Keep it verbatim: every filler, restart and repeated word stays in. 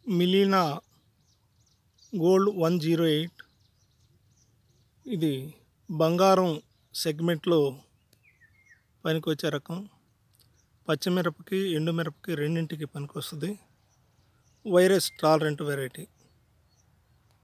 మిలీనా gold one zero eight. ఇది బంగారం సెగ్మెంట్లో పనికొచ్చే రకం. పచ్చిమిరపకి ఎండుమిరపకి రెండింటికి పనికొస్తుంది. Virus tolerant variety.